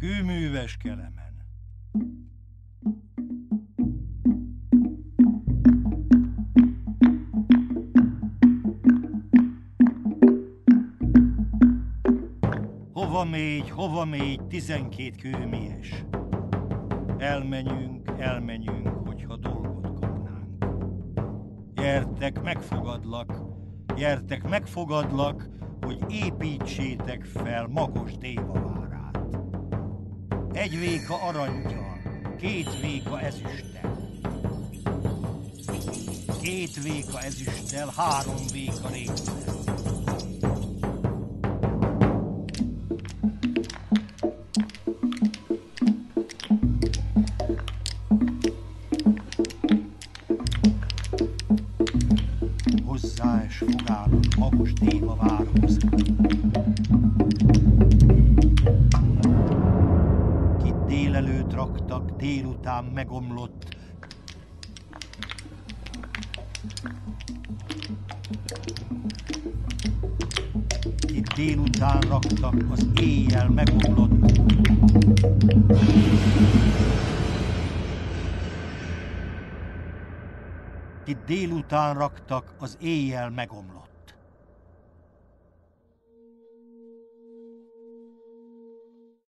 Kőműves Kelemen. Hova megy 12 kőmies? Elmenjünk, hogyha dolgot kapnánk. Gyertek, megfogadlak, hogy építsétek fel Magos dévavárát. 1 véka arangyal, 2 véka ezüsttel. 2 véka ezüsttel, 3 véka résszel. Hozzá és fogálat Magos dévavárhoz. Kit délelőtt raktak, délután megomlott. Kit délután raktak, az éjjel megomlott. Kit délután raktak, az éjjel megomlott.